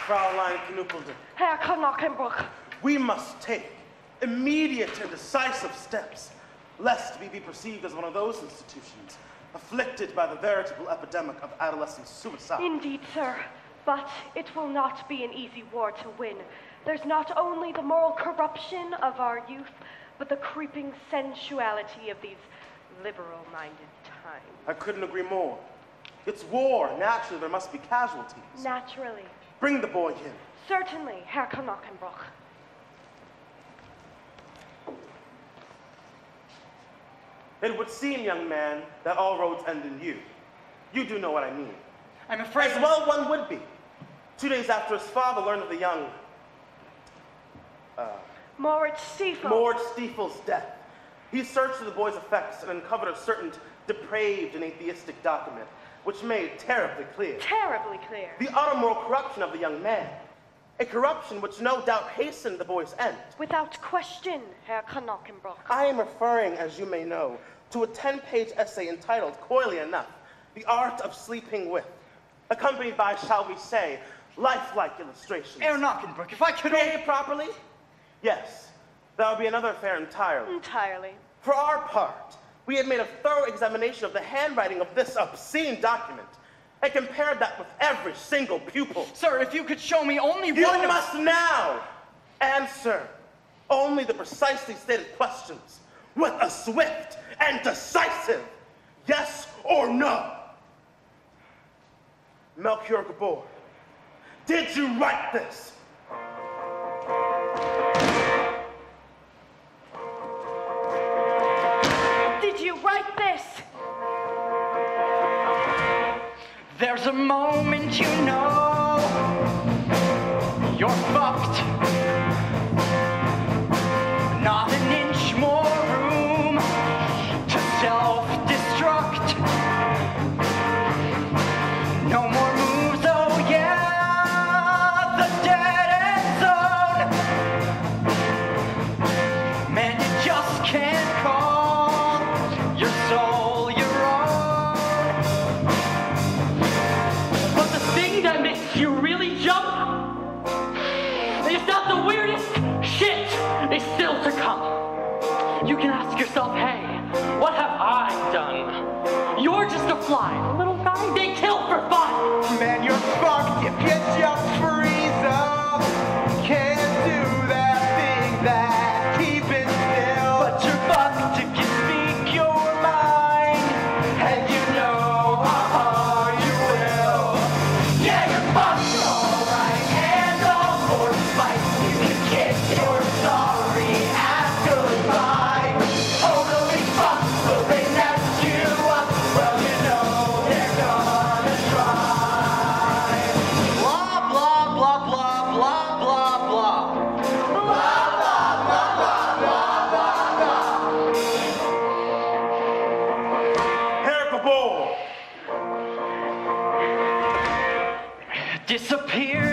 Fraulein Knuppelde. Herr Knockenbrook. We must take immediate and decisive steps, lest we be perceived as one of those institutions afflicted by the veritable epidemic of adolescent suicide. Indeed, sir. But it will not be an easy war to win. There's not only the moral corruption of our youth, but the creeping sensuality of these liberal-minded times. I couldn't agree more. It's war. Naturally, there must be casualties. Naturally. Bring the boy in. Certainly, Herr Knockenbrook. It would seem, young man, that all roads end in you. You do know what I mean. I'm afraid... As well one would be. 2 days after his father learned of the young... Moritz Stiefel. Moritz Stiefel's death. He searched through the boy's effects and uncovered a certain depraved and atheistic document, which made terribly clear. Terribly clear. The utter moral corruption of the young man. A corruption which no doubt hastened the boy's end. Without question, Herr Knockenbrook. I am referring, as you may know, to a 10-page essay entitled, coyly enough, The Art of Sleeping With, accompanied by, shall we say, lifelike illustrations. Herr Knockenbrook, if I could... Pay properly? Yes. That would be another affair entirely. Entirely. For our part, we had made a thorough examination of the handwriting of this obscene document and compared that with every single pupil. Sir, if you could show me only one... You must now answer only the precisely stated questions with a swift and decisive yes or no. Melchior Gabor, did you write this? Did you write this? There's a moment you know you're fucked. Not an inch more room to self-destruct. No more moves, oh yeah, the dead end zone. Man, you just can't call your soul your own. But the thing that makes you really jump is that the weirdest shit is still to come. You can ask yourself, hey, what have I done? You're just a fly, a little guy they kill for fun. Man, you're fucked if you just freeze up. Can't do that thing that keeping still. But you're fucked if you speak your mind, and you know you will. Yeah, you're fucked, alright, and all for spite. You can kiss your sorry ass goodbye. Oh, they'll be fucked, will they mess you up? Well, you know they're gonna try. Blah, blah, blah, blah, blah, blah, blah. Blah, blah, blah, blah, blah, blah, blah. Herr Gabor, Disappear